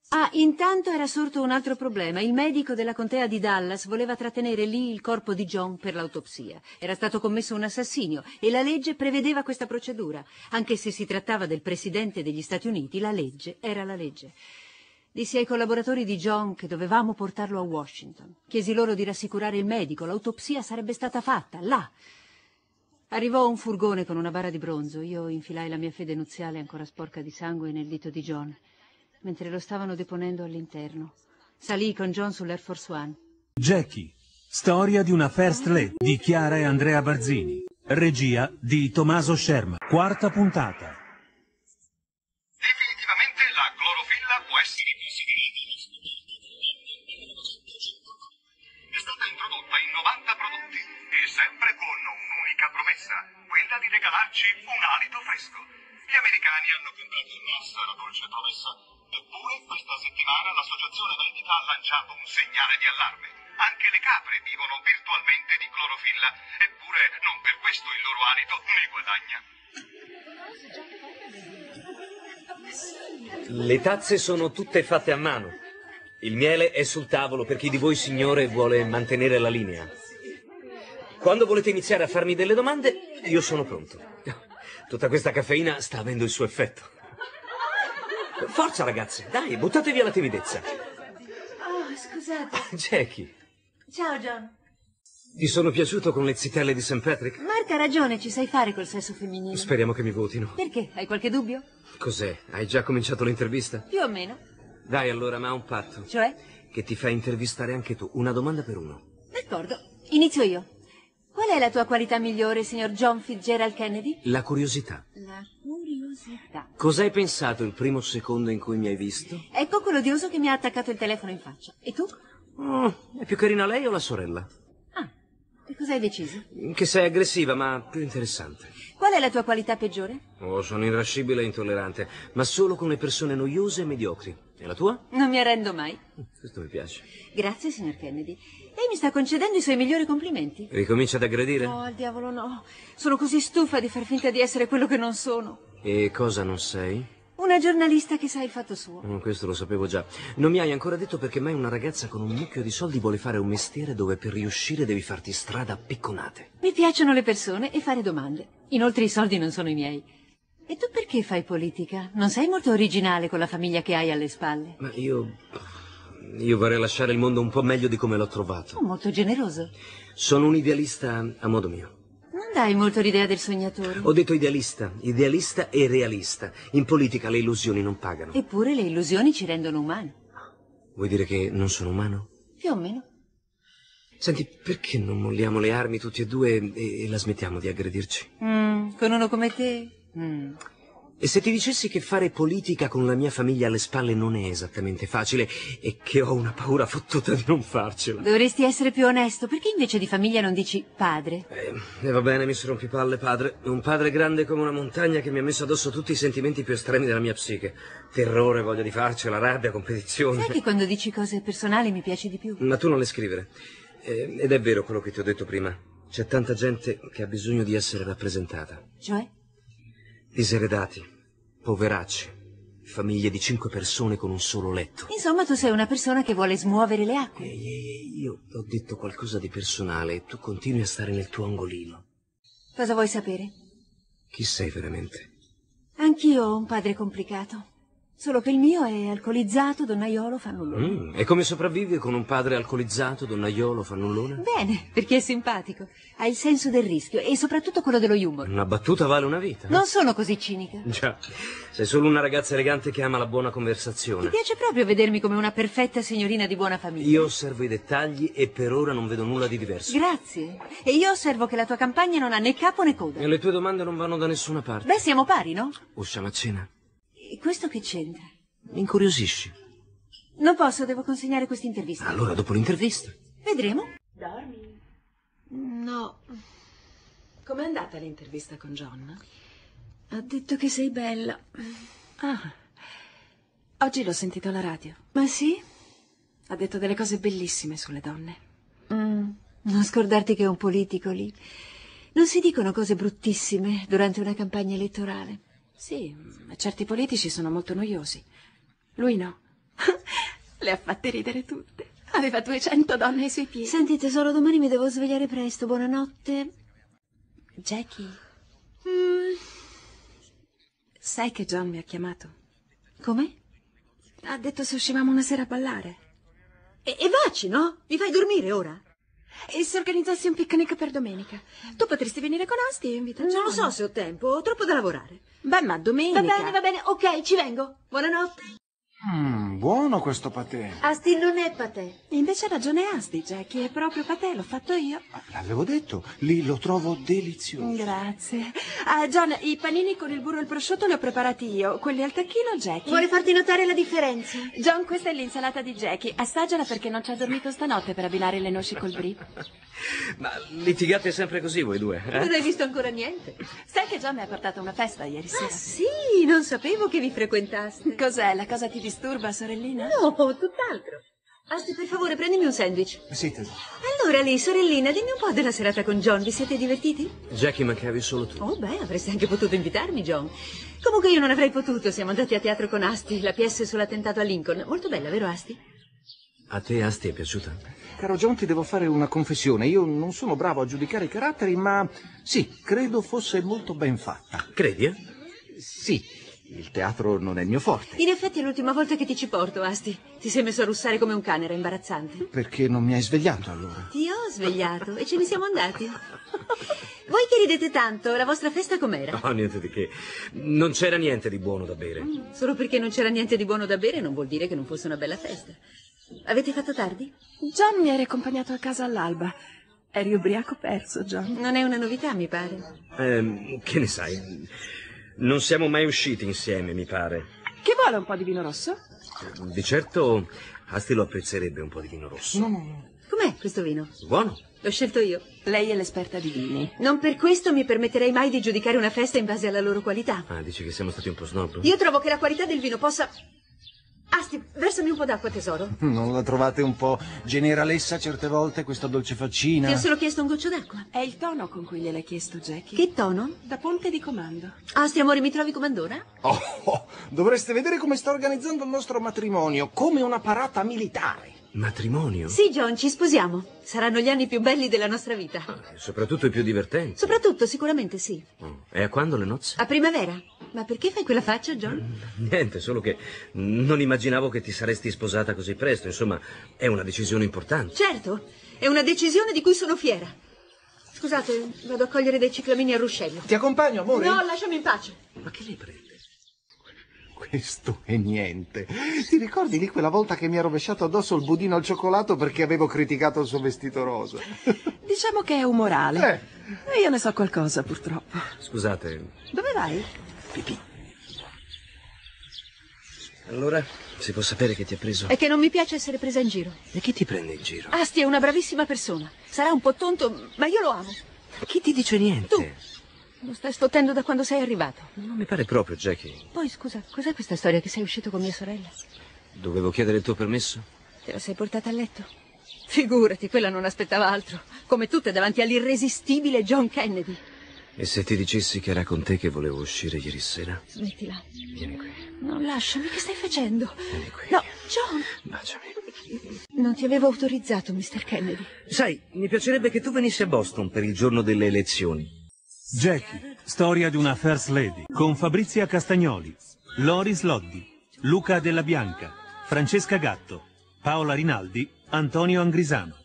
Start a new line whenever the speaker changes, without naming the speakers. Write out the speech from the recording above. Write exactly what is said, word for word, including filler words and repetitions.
Ah, intanto era sorto un altro problema. Il medico della contea di Dallas voleva trattenere lì il corpo di John per l'autopsia. Era stato commesso un assassinio e la legge prevedeva questa procedura. Anche se si trattava del presidente degli Stati Uniti, la legge era la legge. Dissi ai collaboratori di John che dovevamo portarlo a Washington. Chiesi loro di rassicurare il medico. L'autopsia sarebbe stata fatta, là. Arrivò un furgone con una bara di bronzo. Io infilai la mia fede nuziale ancora sporca di sangue nel dito di John, mentre lo stavano deponendo all'interno. Salii con John sull'Air Force One.
Jackie, storia di una First Lady di Chiara e Andrea Barzini. Regia di Tommaso Sherman. Quarta puntata.
Definitivamente la clorofilla può essere considerata la scoperta dell'anno millenovecentocinquantotto. È stata introdotta in novanta prodotti e sempre con un'unica promessa, quella di regalarci un alito fresco. Gli americani hanno comprato in massa la dolce promessa. Eppure questa settimana l'associazione medica ha lanciato un segnale di allarme. Anche le capre vivono virtualmente di clorofilla, eppure non per questo il loro alito ne guadagna.
Le tazze sono tutte fatte a mano. Il miele è sul tavolo per chi di voi, signore, vuole mantenere la linea. Quando volete iniziare a farmi delle domande, io sono pronto. Tutta questa caffeina sta avendo il suo effetto. Forza, ragazze, dai, buttate via la timidezza.
Oh, scusate.
Jackie.
Ciao, John.
Ti sono piaciuto con le zitelle di Saint Patrick?
Mark ha ragione, ci sai fare col sesso femminile.
Speriamo che mi votino.
Perché? Hai qualche dubbio?
Cos'è? Hai già cominciato l'intervista?
Più o meno.
Dai, allora, ma un patto.
Cioè?
Che ti fa intervistare anche tu. Una domanda per uno.
D'accordo. Inizio io. Qual è la tua qualità migliore, signor John Fitzgerald Kennedy?
La curiosità.
La curiosità.
Cosa hai pensato il primo secondo in cui mi hai visto?
Ecco quell'odioso che mi ha attaccato il telefono in faccia. E tu?
Oh, è più carina lei o la sorella?
Ah, e cosa hai deciso?
Che sei aggressiva, ma più interessante.
Qual è la tua qualità peggiore?
Oh, sono irascibile e intollerante, ma solo con le persone noiose e mediocri. E la tua?
Non mi arrendo mai.
Questo mi piace.
Grazie, signor Kennedy. Lei mi sta concedendo i suoi migliori complimenti.
Ricomincia ad aggredire?
No, al diavolo no. Sono così stufa di far finta di essere quello che non sono.
E cosa non sei?
Una giornalista che sa il fatto suo.
Oh, questo lo sapevo già. Non mi hai ancora detto perché mai una ragazza con un mucchio di soldi vuole fare un mestiere dove per riuscire devi farti strada a picconate.
Mi piacciono le persone e fare domande. Inoltre i soldi non sono i miei. E tu perché fai politica? Non sei molto originale con la famiglia che hai alle spalle.
Ma io... Io vorrei lasciare il mondo un po' meglio di come l'ho trovato.
Oh, molto generoso.
Sono un idealista a modo mio.
Non dai molto l'idea del sognatore.
Ho detto idealista, idealista e realista. In politica le illusioni non pagano.
Eppure le illusioni ci rendono umani.
Vuoi dire che non sono umano?
Più o meno.
Senti, perché non molliamo le armi tutti e due e, e la smettiamo di aggredirci?
Mm, con uno come te? Mm.
E se ti dicessi che fare politica con la mia famiglia alle spalle non è esattamente facile e che ho una paura fottuta di non farcela?
Dovresti essere più onesto. Perché invece di famiglia non dici padre?
Eh, e va bene, mi si rompipalle, padre. Un padre grande come una montagna che mi ha messo addosso tutti i sentimenti più estremi della mia psiche. Terrore, voglia di farcela, rabbia, competizione.
Sai che quando dici cose personali mi piaci di più?
Ma tu non le scrivere. Eh, ed è vero quello che ti ho detto prima. C'è tanta gente che ha bisogno di essere rappresentata.
Cioè?
Diseredati, poveracci, famiglie di cinque persone con un solo letto.
Insomma, tu sei una persona che vuole smuovere le acque.
Ehi, ehi, io ho detto qualcosa di personale e tu continui a stare nel tuo angolino.
Cosa vuoi sapere?
Chi sei veramente?
Anch'io ho un padre complicato. Solo che il mio è alcolizzato, donnaiolo, fannullone.
Mm, e come sopravvivi con un padre alcolizzato, donnaiolo, fannullone?
Bene, perché è simpatico. Ha il senso del rischio e soprattutto quello dello humor.
Una battuta vale una vita.
Non sono così cinica.
Già, sei solo una ragazza elegante che ama la buona conversazione.
Ti piace proprio vedermi come una perfetta signorina di buona famiglia.
Io osservo i dettagli e per ora non vedo nulla di diverso.
Grazie. E io osservo che la tua campagna non ha né capo né coda.
E le tue domande non vanno da nessuna parte.
Beh, siamo pari, no?
Usciamo a cena?
E questo che c'entra?
Mi incuriosisci.
Non posso, devo consegnare questa intervista.
Allora, dopo l'intervista.
Vedremo.
Dormi? No. Com'è andata l'intervista con John?
Ha detto che sei bella.
Ah. Oggi l'ho sentito alla radio.
Ma sì?
Ha detto delle cose bellissime sulle donne.
Mm. Non scordarti che è un politico lì. Non si dicono cose bruttissime durante una campagna elettorale.
Sì, certi politici sono molto noiosi. Lui no. Le ha fatte ridere tutte. Aveva duecento donne ai suoi piedi.
Senti, tesoro, domani mi devo svegliare presto. Buonanotte.
Jackie. Mm. Sai che John mi ha chiamato?
Come?
Ha detto se uscivamo una sera a ballare.
E, e vaci, no? Mi fai dormire ora?
E se organizzassi un picnic per domenica? Tu potresti venire con Asti e invita John.
Non lo so se ho tempo, ho troppo da lavorare.
Beh, ma domenica...
Va bene, va bene, ok, ci vengo. Buonanotte.
Mm, buono questo patè.
Asti non è patè.
Invece ha ragione Asti, Jackie, è proprio patè, l'ho fatto io.
L'avevo detto, lì lo trovo delizioso.
Grazie. Ah, John, i panini con il burro e il prosciutto li ho preparati io. Quelli al tacchino, Jackie.
Vuole farti notare la differenza?
John, questa è l'insalata di Jackie. Assaggiala perché non ci ha dormito stanotte per abbinare le noci col brie.
Ma litigate sempre così voi due, eh?
Non hai visto ancora niente.
Sai che John mi ha portato a una festa ieri sera?
Ah, sì, non sapevo che vi frequentaste.
Cos'è? La cosa ti disturba, sorellina?
No, tutt'altro. Asti, per favore, prendimi un sandwich.
Sì, tesoro.
Allora, lì, sorellina, dimmi un po' della serata con John. Vi siete divertiti?
Jackie, mancavi solo tu.
Oh, beh, avresti anche potuto invitarmi, John. Comunque io non avrei potuto. Siamo andati a teatro con Asti, la P S sull'attentato a Lincoln. Molto bella, vero, Asti?
A te, Asti, è piaciuta?
Caro John, ti devo fare una confessione. Io non sono bravo a giudicare i caratteri, ma sì, credo fosse molto ben fatta.
Credi, eh?
Sì, il teatro non è il mio forte.
In effetti è l'ultima volta che ti ci porto, Asti. Ti sei messo a russare come un cane, era imbarazzante.
Perché non mi hai svegliato allora?
Ti ho svegliato e ce ne siamo andati. Voi che ridete tanto, la vostra festa com'era?
No, niente di che. Non c'era niente di buono da bere.
Mm, solo perché non c'era niente di buono da bere non vuol dire che non fosse una bella festa. Avete fatto tardi?
John mi ha riaccompagnato a casa all'alba. Eri ubriaco perso, John.
Non è una novità, mi pare.
Eh, che ne sai? Non siamo mai usciti insieme, mi pare.
Che vuole un po' di vino rosso?
Di certo, Asti lo apprezzerebbe un po' di vino rosso.
No, no, no.
Com'è questo vino?
Buono?
L'ho scelto io.
Lei è l'esperta di vini.
Non per questo mi permetterei mai di giudicare una festa in base alla loro qualità.
Ah, dici che siamo stati un po' snob?
Io trovo che la qualità del vino possa... Asti, versami un po' d'acqua, tesoro.
Non la trovate un po' generalessa certe volte, questa dolce faccina?
Ti ho solo chiesto un goccio d'acqua.
È il tono con cui gliel'hai chiesto, Jackie.
Che tono?
Da ponte di comando.
Asti, amore, mi trovi comandona?
Oh, oh, dovreste vedere come sta organizzando il nostro matrimonio, come una parata militare.
Matrimonio?
Sì, John, ci sposiamo. Saranno gli anni più belli della nostra vita.
E soprattutto i più divertenti.
Soprattutto, sicuramente sì.
Oh, e a quando le nozze?
A primavera. Ma perché fai quella faccia, John?
Niente, solo che non immaginavo che ti saresti sposata così presto. Insomma, è una decisione importante.
Certo, è una decisione di cui sono fiera. Scusate, vado a cogliere dei ciclamini a ruscello.
Ti accompagno, amore?
No, lasciami in pace.
Ma che le prende?
Questo è niente. Ti ricordi di quella volta che mi ha rovesciato addosso il budino al cioccolato perché avevo criticato il suo vestito rosa?
Diciamo che è umorale.
Eh.
E io ne so qualcosa, purtroppo.
Scusate,
Dove vai?
pipì. Allora, si può sapere che ti ha preso?
È che non mi piace essere presa in giro.
E chi ti prende in giro?
Asti è una bravissima persona. Sarà un po' tonto, ma io lo amo.
Chi ti dice niente?
Tu. Lo stai sfottendo da quando sei arrivato.
Non mi pare proprio, Jackie.
Poi, scusa, cos'è questa storia che sei uscito con mia sorella?
Dovevo chiedere il tuo permesso?
Te la sei portata a letto? Figurati, quella non aspettava altro. Come tutte davanti all'irresistibile John Kennedy.
E se ti dicessi che era con te che volevo uscire ieri sera?
Smettila.
Vieni qui.
Non lasciami, che stai facendo?
Vieni qui.
No, John.
Baciami.
Non ti avevo autorizzato, mister Kennedy.
Sai, mi piacerebbe che tu venissi a Boston per il giorno delle elezioni.
Jackie, storia di una First Lady, con Fabrizia Castagnoli, Loris Loddi, Luca Della Bianca, Francesca Gatto, Paola Rinaldi, Antonio Angrisano.